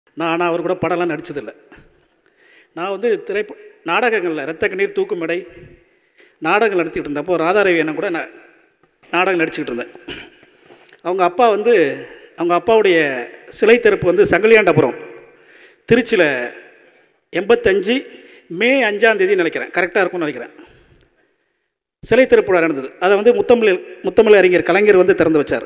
நான் ஆனால் அவர் கூட படம்லாம் நடித்ததில்லை. நான் வந்து நாடகங்களில் இரத்த கண்ணீர் தூக்கும் இடை நாடகங்கள் நடிச்சிக்கிட்டு இருந்தப்போ ராதாரவி என்ன கூட நான் நாடகம் நடிச்சுக்கிட்டு இருந்தேன். அவங்க அப்பா வந்து அவங்க அப்பாவுடைய சிலை திறப்பு வந்து சங்கிலியாண்டபுரம் திருச்சியில் 85 மே 5 நினைக்கிறேன், கரெக்டாக இருக்கும்னு நினைக்கிறேன். சிலை திறப்பு நடந்தது. அதை வந்து முத்தமிழ் அறிஞர் கலைஞர் வந்து திறந்து வச்சார்.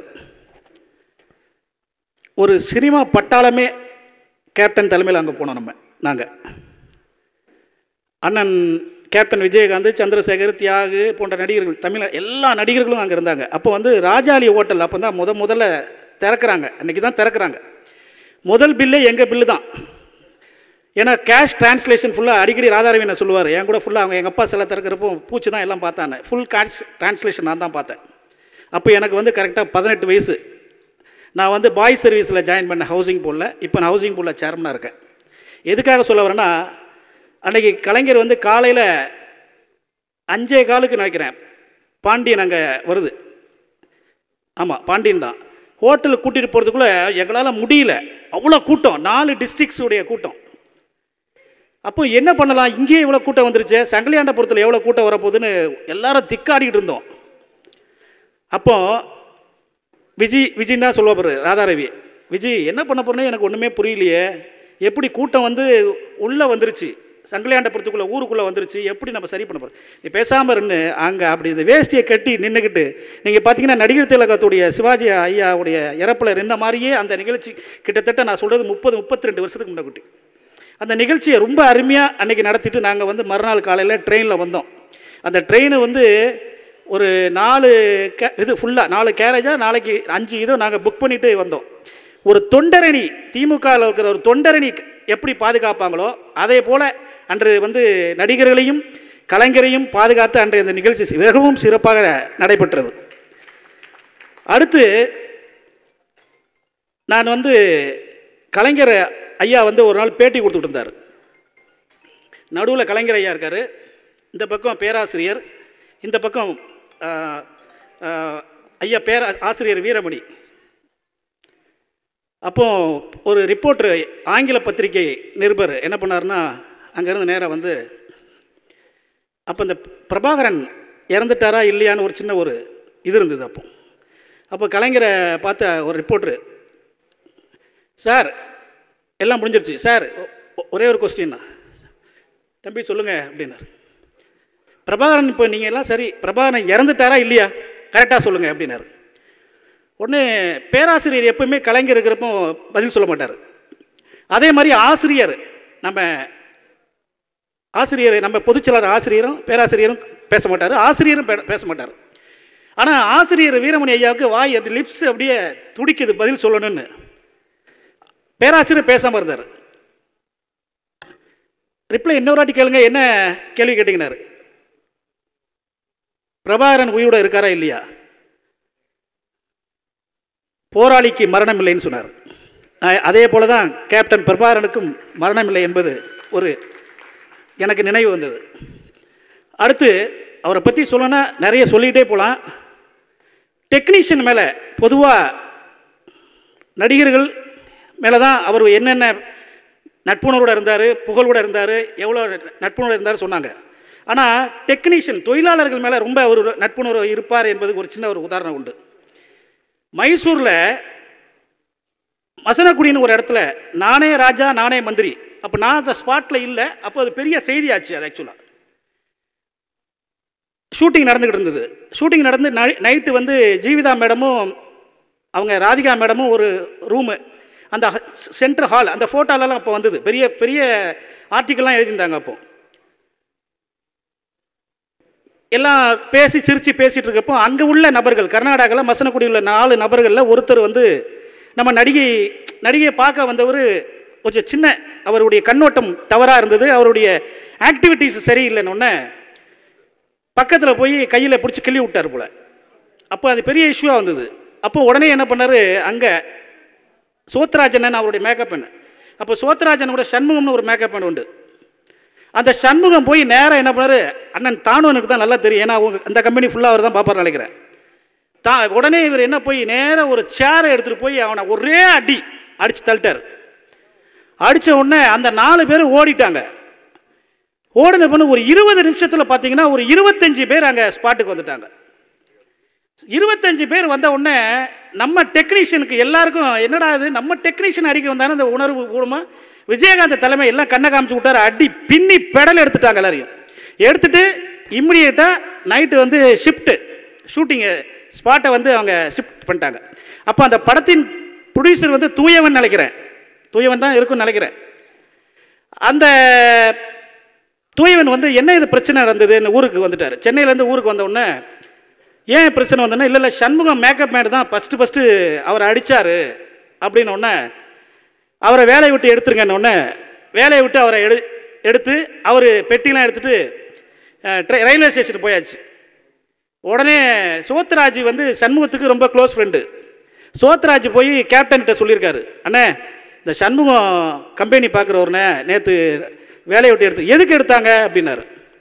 ஒரு சினிமா பட்டாளமே கேப்டன் தலைமையில் அங்கே போனோம். நாங்கள் அண்ணன் கேப்டன் விஜயகாந்த், சந்திரசேகர், தியாகு போன்ற நடிகர்கள், தமிழ் எல்லா நடிகர்களும் அங்கே இருந்தாங்க. அப்போ வந்து ராஜாலி ஹோட்டல் அப்போ தான் முதல்ல திறக்கிறாங்க. அன்றைக்கி தான் திறக்கிறாங்க. முதல் பில்லே எங்கள் பில்லு தான். ஏன்னா கேஷ் டிரான்ஸ்லேஷன் ஃபுல்லாக அடிக்கடி ராதாரவி என்ன சொல்லுவார், என் கூட ஃபுல்லாக அவங்க எங்கள் அப்பா சில திறக்கிறப்போ பூச்சி தான் எல்லாம் பார்த்தாங்க. ஃபுல் கேஷ் டிரான்ஸ்லேஷன் நான் தான் பார்த்தேன். அப்போ எனக்கு வந்து கரெக்டாக 18 வயசு. நான் வந்து பாய்ஸ் சர்வீஸில் ஜாயின் பண்ண ஹவுசிங் போர்டில். இப்போ நான் ஹவுசிங் போர்டில் சேர்மனாக இருக்கேன். எதுக்காக சொல்ல வரேன்னா, அன்றைக்கி கலைஞர் வந்து காலையில் 5:15 நினைக்கிறேன் பாண்டியன் அங்கே வருது. ஆமாம், பாண்டியன் தான். ஹோட்டலுக்கு கூட்டிகிட்டு போகிறதுக்குள்ளே எங்களால் முடியல, அவ்வளோ கூட்டம், 4 டிஸ்ட்ரிக்ஸுடைய கூட்டம். அப்போ என்ன பண்ணலாம், இங்கேயே இவ்வளோ கூட்டம் வந்துருச்சு, சங்கிலியாண்டபுரத்தில் எவ்வளோ கூட்டம் வரப்போகுதுன்னு எல்லாரும் திக்காடிக்கிட்டு இருந்தோம். அப்போ விஜய் தான் சொல்லுவா பாரு ராதாரவி, விஜய் என்ன பண்ண போறேன்னு எனக்கு ஒன்றுமே புரியலையே, எப்படி கூட்டம் வந்து உள்ளே வந்துருச்சு, சங்கிலியாண்டபுரத்துக்குள்ளே ஊருக்குள்ளே வந்துருச்சு, எப்படி நம்ம சரி பண்ண போகிறோம், நீ பேசாமல் இருந்து அங்கே அப்படி இந்த வேஷ்டியை கட்டி நின்றுக்கிட்டு. நீங்கள் பார்த்தீங்கன்னா நடிகர் திலகத்துடைய சிவாஜி ஐயாவுடைய இறப்பில் இருந்த மாதிரியே அந்த நிகழ்ச்சி கிட்டத்தட்ட நான் சொல்கிறது 30-32 வருஷத்துக்கு முன்னாடி. அந்த நிகழ்ச்சியை ரொம்ப அருமையாக அன்றைக்கி நடத்திட்டு நாங்கள் வந்து மறுநாள் காலையில் ட்ரெயினில் வந்தோம். அந்த ட்ரெயின் வந்து ஒரு 4 இது ஃபுல்லாக 4 கேரேஜாக நாளைக்கு 5 இதோ நாங்கள் புக் பண்ணிட்டு வந்தோம். ஒரு தொண்டரணி, திமுகவில் இருக்கிற ஒரு தொண்டரணி எப்படி பாதுகாப்பாங்களோ அதே போல் அன்று வந்து நடிகர்களையும் கலைஞரையும் பாதுகாத்து அன்றைய இந்த நிகழ்ச்சி மிகவும் சிறப்பாக நடைபெற்றது. அடுத்து நான் வந்து கலைஞர் ஐயா வந்து ஒரு நாள் பேட்டி கொடுத்துட்டு இருந்தார். நடுவில் கலைஞர் ஐயா இருக்கார், இந்த பக்கம் பேராசிரியர், இந்த பக்கம் ஐயா ஆசிரியர் வீரமணி. அப்போ ஒரு ரிப்போர்ட்ரு ஆங்கில பத்திரிகை நிருபர் என்ன பண்ணார்னா, அங்கேருந்து நேராக வந்து அப்போ இந்த பிரபாகரன் இறந்துட்டாரா இல்லையான்னு ஒரு சின்ன ஒரு இது இருந்தது. அப்போ கலைஞரை பார்த்த ஒரு ரிப்போர்ட்ரு, சார் எல்லாம் முடிஞ்சிருச்சு சார், ஒரே ஒரு கொஸ்டின் தம்பி சொல்லுங்கள் அப்படின்னார். பிரபாகரன் இப்போ நீங்கள் எல்லாம் சரி, பிரபாகரன் இறந்துட்டாரா இல்லையா கரெக்டாக சொல்லுங்கள் அப்படின்னாரு. உடனே பேராசிரியர் எப்பவுமே கலைஞர் இருக்கிறப்போ பதில் சொல்ல மாட்டார். அதே மாதிரி ஆசிரியர் நம்ம பொதுச்செயலாளர் ஆசிரியரும் பேராசிரியரும் பேச மாட்டார், ஆசிரியரும் பேச மாட்டார். ஆனால் ஆசிரியர் வீரமணி ஐயாவுக்கு வாய் அப்படி லிப்ஸ் அப்படியே துடிக்குது பதில் சொல்லணும்னு. பேராசிரியர் பேசாமல் இருந்தார். ரிப்ளை இன்னொரு வாட்டி கேளுங்க, என்ன கேள்வி கேட்டீங்கன்னாரு. பிரபாகரன் உயிரோட இருக்காரா இல்லையா, போராளிக்கு மரணம் இல்லைன்னு சொன்னார். அதே போல தான் கேப்டன் பிரபாகரனுக்கும் மரணம் இல்லை என்பது ஒரு எனக்கு நினைவு வந்தது. அடுத்து அவரை பற்றி சொல்லணும்னா நிறைய சொல்லிகிட்டே போகலாம். டெக்னீஷியன் மேலே பொதுவாக நடிகர்கள் மேலே தான் அவர் என்னென்ன நட்புணர்வோடு இருந்தார், புகழோடு இருந்தார், எவ்வளோ நட்புணர்வு இருந்தார் சொன்னாங்க. ஆனால் டெக்னீஷியன் தொழிலாளர்கள் மேலே ரொம்ப ஒரு நட்புணர்வு இருப்பார் என்பதுக்கு ஒரு சின்ன ஒரு உதாரணம் உண்டு. மைசூரில் மசனக்குடின்னு ஒரு இடத்துல நானே ராஜா நானே மந்திரி, அப்போ நான் அந்த ஸ்பாட்டில் இல்லை, அப்போ அது பெரிய செய்தியாச்சு. அது ஆக்சுவலாக ஷூட்டிங் நடந்துக்கிட்டு இருந்தது. ஷூட்டிங் நடந்து நைட்டு வந்து ஜீவிதா மேடமும் அவங்க ராதிகா மேடமும் ஒரு ரூமு, அந்த சென்ட்ரல் ஹால், அந்த ஃபோட்டோலலாம் அப்போ வந்தது, பெரிய பெரிய ஆர்டிக்கல்லாம் எழுதியிருந்தாங்க. அப்போ எல்லாம் பேசி சிரித்து பேசிகிட்டு இருக்கப்போ அங்கே உள்ள நபர்கள், கர்நாடகாவில் மசனக்குடி உள்ள 4 நபர்களில் ஒருத்தர் வந்து நம்ம நடிகையை பார்க்க வந்தவர் கொஞ்சம் சின்ன, அவருடைய கண்ணோட்டம் தவறாக இருந்தது, அவருடைய ஆக்டிவிட்டீஸ் சரியில்லைன்னு பக்கத்தில் போய் கையில் பிடிச்சி கிள்ளி விட்டார் போல். அப்போ அது பெரிய இஷ்யூவாக வந்தது. அப்போ உடனே என்ன பண்ணார், அங்கே சோத்ராஜன் அவருடைய மேக்கப் பெண், அப்போ சோத்ராஜனோட சண்முகம்னு ஒரு மேக்கப் பெண் உண்டு. அந்த சண்முகம் போய் நேராக என்ன பண்ணார், அண்ணன் தானுவனுக்கு தான் நல்லா தெரியும், ஏன்னா அவங்க அந்த கம்பெனி ஃபுல்லாக அவர் தான் பார்ப்பார் நினைக்கிறேன். உடனே இவர் என்ன போய் நேராக ஒரு சேரை எடுத்துகிட்டு போய் அவனை ஒரே அடித்து தள்ளிட்டார். அடித்த உடனே அந்த 4 பேர் ஓடிட்டாங்க. ஓடின பண்ண ஒரு 20 நிமிஷத்தில் பார்த்தீங்கன்னா ஒரு 25 பேர் அங்கே ஸ்பாட்டுக்கு வந்துட்டாங்க. 25 பேர் வந்த உடனே நம்ம டெக்னீஷியனுக்கு எல்லாருக்கும் என்னடா இது, நம்ம டெக்னீஷியன் அடிக்க வந்தாலும் அந்த உணர்வு பூர்வமாக விஜயகாந்த் தலைமை எல்லாம் கண்ணை காமிச்சு விட்டார். அடி பின்னி பெடல் எடுத்துட்டாங்க. எல்லாரையும் எடுத்துட்டு இம்மிடியேட்டாக நைட்டு வந்து ஷூட்டிங்கு ஸ்பாட்டை வந்து அவங்க ஷிஃப்ட் பண்ணிட்டாங்க. அப்போ அந்த படத்தின் ப்ரொடியூசர் வந்து தூயவன் நினைக்கிறேன், தூயவன் தான் இருக்குன்னு நினைக்கிறேன். அந்த தூயவன் வந்து என்ன இது பிரச்சனை இருந்ததுன்னு ஊருக்கு வந்துட்டார். சென்னையிலேருந்து ஊருக்கு வந்த உடனே ஏன் பிரச்சனை வந்தோன்னா, இல்லை சண்முகம் மேக்கப் மேன் தான் ஃபஸ்ட்டு அவரை அடித்தார் அப்படின்னோடனே அவரை வேலையை விட்டு எடுத்துருங்கன்னொடனே வேலையை விட்டு அவரை எடுத்து அவர் பெட்டிலாம் எடுத்துகிட்டு ரயில்வே ஸ்டேஷனுக்கு போயாச்சு. உடனே சோத்ராஜ் வந்து சண்முகத்துக்கு ரொம்ப க்ளோஸ் ஃப்ரெண்டு. சோத்ராஜ் போய் கேப்டன்கிட்ட சொல்லியிருக்காரு, அண்ணே இந்த சண்முகம் கம்பெனி பார்க்குறவர்னே நேற்று வேலையை விட்டு எதுக்கு எடுத்தாங்க அப்படின்னாரு.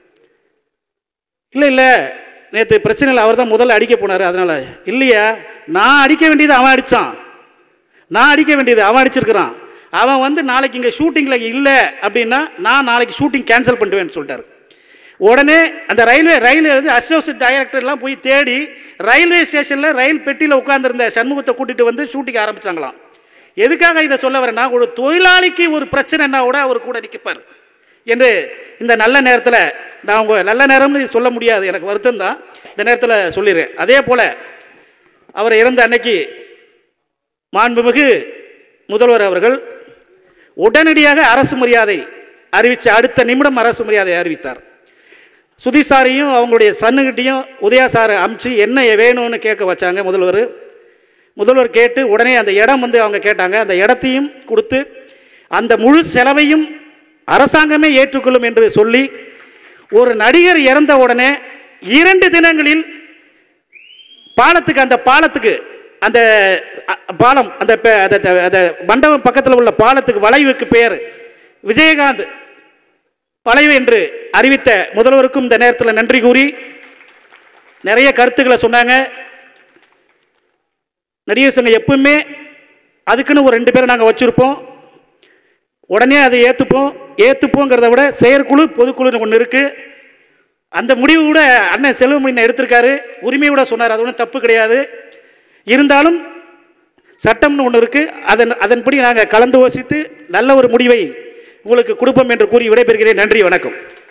இல்லை நேற்று பிரச்சனை இல்லை, அவர் தான் முதல்ல அடிக்க போனார் அதனால். இல்லையா, நான் அடிக்க வேண்டியது அவன் அடித்தான், நான் அடிக்க வேண்டியது அவன் அடிச்சிருக்கிறான். அவன் வந்து நாளைக்கு இங்கே ஷூட்டிங்கில் இல்லை அப்படின்னா நான் நாளைக்கு ஷூட்டிங் கேன்சல் பண்ணிடுவேன்னு சொல்லிட்டார். உடனே அந்த ரயில்வே அசோசியேட் டைரக்டர்லாம் போய் தேடி ரயில்வே ஸ்டேஷனில் ரயில் பெட்டியில் உட்கார்ந்துருந்த சண்முகத்தை கூட்டிகிட்டு வந்து ஷூட்டிங் ஆரம்பித்தாங்களாம். எதுக்காக இதை சொல்ல வரேன்னா, ஒரு தொழிலாளிக்கு ஒரு பிரச்சனைன்னா கூட அவர் கூட நிற்கப்பார் என்று இந்த நல்ல நேரத்தில் நான் உங்கள் நல்ல நேரம்னு சொல்ல முடியாது, எனக்கு வருத்தம் தான், இந்த நேரத்தில் சொல்லிடுறேன். அதே போல் அவர் இறந்த அன்னைக்கு மாண்புமிகு முதல்வர் அவர்கள் உடனடியாக அரசு மரியாதை அறிவித்த அடுத்த நிமிடம் அரசு மரியாதை அறிவித்தார். சுதிசாரையும் அவங்களுடைய சன்னுகிட்டையும் உதயா சாரை அமுச்சு என்ன வேணும்னு கேட்க வச்சாங்க முதல்வர் கேட்டு உடனே அந்த இடம் வந்து அவங்க கேட்டாங்க. அந்த இடத்தையும் கொடுத்து அந்த முழு செலவையும் அரசாங்கமே ஏற்றுக்கொள்ளும் என்று சொல்லி ஒரு நடிகர் இறந்த உடனே 2 தினங்களில் அந்த பாலத்துக்கு அந்த பாலம் அந்த மண்டபம் பக்கத்தில் உள்ள பாலத்துக்கு வளைவுக்கு பெயர் விஜயகாந்த் வளைவு என்று அறிவித்த முதல்வருக்கும் இந்த நேரத்தில் நன்றி கூறி நிறைய கருத்துக்களை சொன்னாங்க. நடிகர் சங்கம் எப்பவுமே அதுக்குன்னு ஒரு 2 பேரை நாங்கள் வச்சுருப்போம், உடனே அதை ஏற்றுப்போங்கிறத விட செயற்குழு பொதுக்குழுன்னு ஒன்று இருக்குது. அந்த முடிவு கூட அண்ணன் செல்வமணி எடுத்திருக்காரு, உரிமை கூட சொன்னார், அது ஒன்றும் தப்பு கிடையாது. இருந்தாலும் சட்டம்னு ஒன்று இருக்குது, அதன்படி நாங்கள் கலந்து யோசித்து நல்ல ஒரு முடிவை உங்களுக்கு கொடுப்போம் என்று கூறி விடைபெறுகிறேன். நன்றி, வணக்கம்.